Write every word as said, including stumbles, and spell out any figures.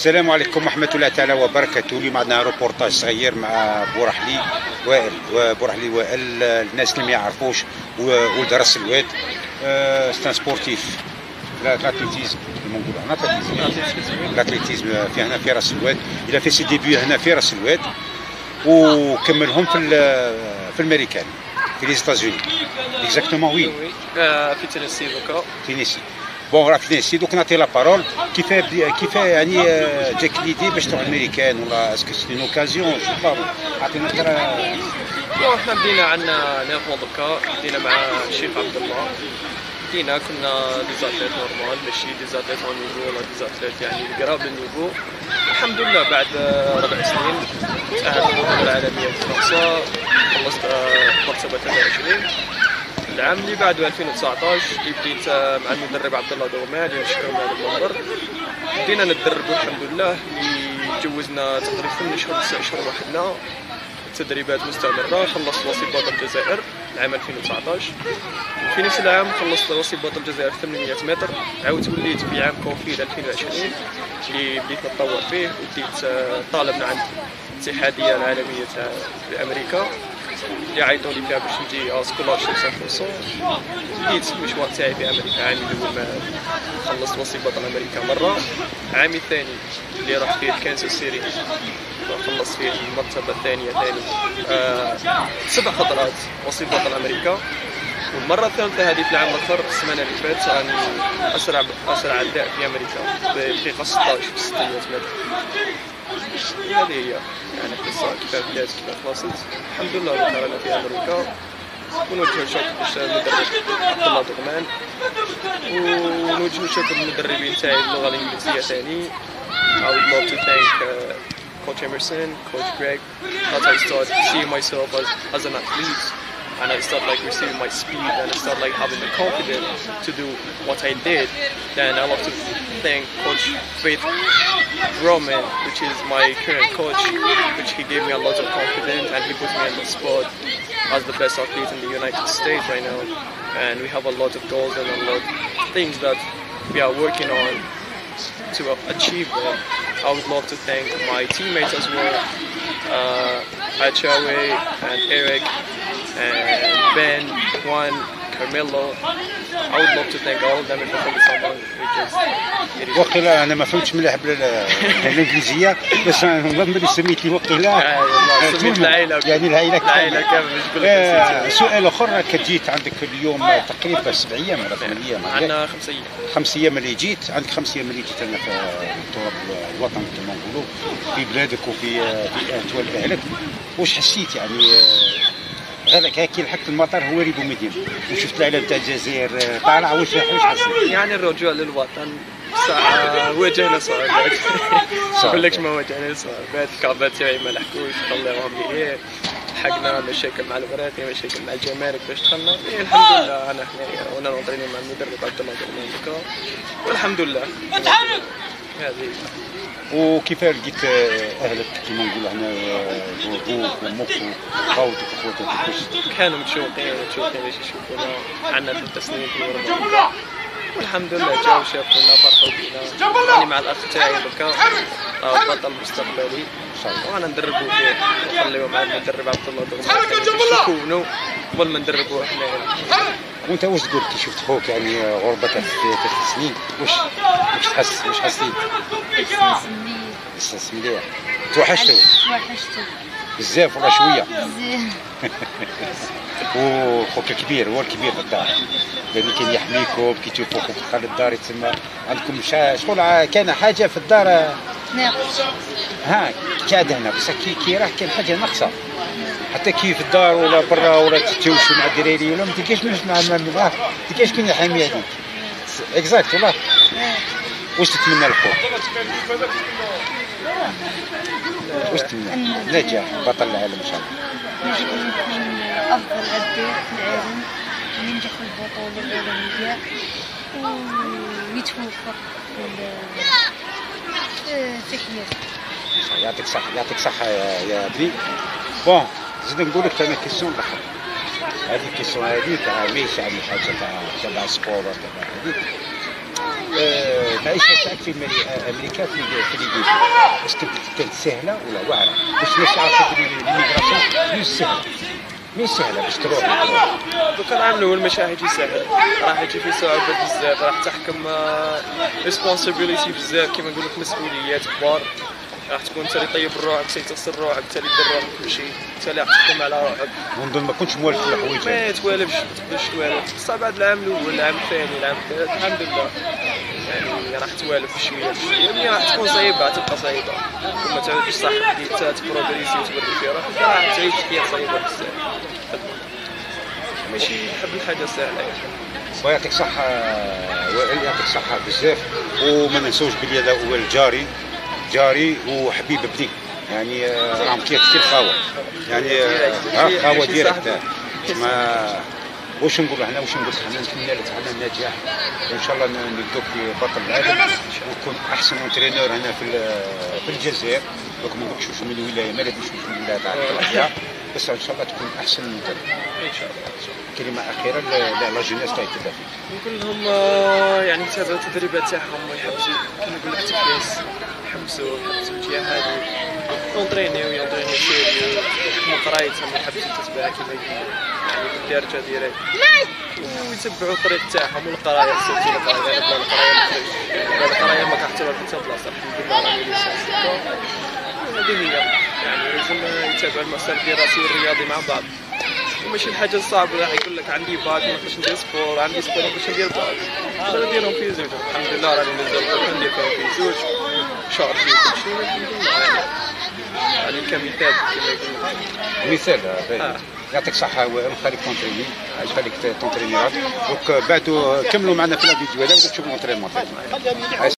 السلام عليكم ورحمة الله تعالى وبركاته. اليوم عندنا روبورتاج صغير مع بورحلي وائل. وبورحلي وائل الناس اللي ما يعرفوش ولد راس الواد، ستان سبورتيف لاتليتيزم نقولوا هنا لاتليتيزم في هنا في راس الواد. إلى في سي ديبيو هنا في راس الواد وكملهم في في الامريكان في لي ستازوني اكزاكتومون. وي في تينيسي دوكا. تينيسي بون راه في تينيسي. دوك نعطي لا بارول. كيف كيف يعني جاك ليدي باش تروح الامريكان ولا اسكو سي اون اوكازيون؟ جو با عطينا ترى. بون حنا بدينا عندنا نيرفون دوكا، بدينا مع الشيخ عبد الله. بدينا كنا ديزاتليت نورمال، ماشي ديزاتليت اون نيفو ولا ديزاتليت يعني قراب للنيفو. الحمد لله بعد ربع سنين تأهلت للبطولة العالمية في فرنسا، خلصت مرتبة ثلاثة وعشرين. العام اللي بعده ألفين وتسعطاش اللي بديت مع المدرب عبد الله دوغمان اللي نشكره من هذا المنبر. بدينا نتدربوا الحمد لله، اللي جوزنا تقريبا ثمان شهور تسع شهور وحدنا تدريبات مستمرة. خلصت وصيف بطل الجزائر العام ألفين وتسعطاش. في نفس العام خلصت وصيف بطل الجزائر ثمانمية متر. عاودت وليت في عام كوفيد ألفين وعشرين اللي بديت نتطور فيه، وديت طالب من عند الاتحادية العالمية تاع أمريكا اللي عيطوا لي فيها باش نجي سكولارشيب مية بالمية. بديت المشوار تاعي في امريكا. عامي الاول ما خلصت وصيف بطل امريكا مره، عامي الثاني اللي راح فيه كانساس سيتي خلصت فيه المرتبه الثانيه ثاني آه سبع خطرات وصيف بطل امريكا. والمره الثالثه هذه في العام الاخر السمانه اللي فاتت راني اسرع اسرع عداء في امريكا بدقيقه ستطاش في ستمية متر. هذه هي يعني قصه كيف بدات كيف خلصت. الحمد لله رانا في امريكا. ونوجه شكر باش المدرب عبد الله دوغمان، ونوجه شكر للمدربين تاعي باللغه الانجليزيه ثاني. I would love to thank uh, Coach Emerson, Coach Greg. That I start seeing myself as, as an athlete, and I start like receiving my speed, and I start like having the confidence to do what I did. Then I love to thank Coach Faith Roman, which is my current coach, which he gave me a lot of confidence and he put me on the spot as the best athlete in the United States right now. And we have a lot of goals and a lot of things that we are working on to achieve that. I would love to thank my teammates as well, uh, Achawe and Eric and Ben, Juan, Carmelo. I would love to thank all of them and for someone because وقيلا انا ما فهمتش مليح بالانجليزيه بس نظن بلي سميت لي وقيلا سميت العائله يعني العائله العائله كامل. مش نقول لك سؤال اخر. كجيت عندك اليوم تقريبا سبع ايام ولا ثمان ايام؟ عندنا خمس ايام. خمس ايام اللي جيت عندك خمس ايام اللي جيت هنا في تراب الوطن كما نقولوا في بلادك وفي في تولد اهلك. واش حسيت يعني غادك هاكي لحقت المطار هو ريبو مدين وشفت العلم تاع الجزائر طالع؟ واش واش حسيت؟ يعني الرجوع للوطن ساعة واجهنا صعوبات. نقول لكش ما واجهنا صعوبات. الكعبات تاعي ما لحقوش خليهم لي، لحقنا مشاكل مع الغراتي، مشاكل مع الجمارك باش دخلنا. إيه الحمد لله انا هنايا وانا نونطريني مع المدرب عبد الله دوغمان والحمد لله. هذه وكيف لقيت اهلك كيما نقولوا هنا بوك وامك وخوتك وخواتك؟ كانوا متشوقين متشوقين باش يشوفونا. عندنا ثلاث سنين في الغربه والحمد لله جاو شافونا فرحوا بينا. راني مع الاخ تاعي دوكا بطل مستقبلي وانا ندربو فيه ونخليو مع المدرب عبد الله دوغمان باش يكونوا قبل ما ندربوه حنايا. وانت واش تقول كي شفت خوك يعني غربة ثلاث سنين؟ واش واش تحس واش حسيت؟ احساس مليح. توحشتو؟ توحشتو بزاف ولا شويه؟ بزاف. وخوك كبير هو الكبير في الدار يعني كان يحميكم كي تشوفوا خوك دخل الدار تسمى عندكم شغل كان حاجه في الدار ناقص. ها كاد هنا بصح كي كي راه كان حاجه ناقصه حتى كي في الدار ولا برا ولا تتوشوا مع الدراري ولا ما تلقاش مع مع ما تلقاش كاين الحاميه هذيك اكزاكت والله. واش تتمنى لخوك؟ واش تتمنى؟ نجاح بطل العالم ان شاء الله. نكون افضل عداء في العالم وينجح في البطوله العالميه ويتوفق في حياته. يعطيك صحه يعطيك صحه يا بني. بون زيد نقول لك انا كيسيون اخرى. هذه الكيسيون هذيك راه ماشي يعني حاجه تاع تبع السبور تبع هذيك. العيشه تاعك في أمري- امريكا في في ليبيا اسكو كانت سهله ولا واعره؟ باش الناس يعرفوا بلي ليميغراسيون مش سهله، مش سهله باش تروح تروح. دوكا العام الاول ماشي راح يجي ساهل، راح يجي فيه صعوبات بزاف، راح تحكم ريسبونسابيلتي بزاف كيما نقول لك مسؤوليات كبار، راح تكون انت اللي طيب روحك، انت اللي تغسل روحك، انت اللي دير روحك كل شيء، انت اللي راح تحكم على روحك. ونظن ما كنتش موالف الحوايج. ما توالفش ما تقدرش توالف، بصح بعد العام الاول العام الثاني العام الثالث الحمد لله يعني راح توالف شويه بشويه، ملي راح تكون صعيبه تبقى صعيبه، وما تعودش صح بديت تبروغريسي وتوري في روحك راح تعيش حياه صعيبه بزاف، ماشي نحب الحاجه سهله يعني. ويعطيك صحة وائل، يعطيك صحة بزاف، وما ننسوش بلي هذا هو الجاري جاري وحبيب بني، يعني راهم كثير كثير خاوة، يعني ها خاوة ديريكت. ما واش نقولوا حنا، واش نقول حنا نتمنى لك حنا النجاح، وان شاء الله نلقاوك في بطل العالم وتكون احسن انترينور هنا في في الجزائر. دوك ما نقولكش واش من الولاية، ما نبيش واش من الولاية تاع القضية، بس ان شاء الله تكون احسن مدرب ان شاء الله. كلمة أخيرة لا جينيس تاع التدافع. نقول لهم آه، يعني يتابعوا التدريبات تاعهم ويحبسوا كيما نقول لك التفليس، يحبسوا يحبسوا الجهه هذه، يونطرينيو يونطرينيو سيريو، يحكموا قرايتهم ويحبسوا التتبع كيما يقولوا يعني بالدارجه ديريكت، ويتبعوا الطريق تاعهم والقرايه، سيرتو القرايه، بلا القرايه ما تخرجش، بلا القرايه ما كتعتبر حتى بلاصه، الحمد لله راني ليسانس هذه هي، يعني لازم يتابعوا المسار الدراسي والرياضي مع بعض، وماشي الحاجه الصعبه راح يقول لك عندي باك ما نقدرش ندير سبور، عندي سبور ما نقدرش ندير باك، نقدر نديرهم في زوج، الحمد لله راني مازال ندير في زوج شارجي كلشي الحمد لله يعني، يعني كمثال كما يقولوا مثال باهي. يعطيك صحة وخليك تونتريني، خليك تونتريني. دوك بعدو كملوا معنا في الفيديو هذا وتشوفوا الانترينمون.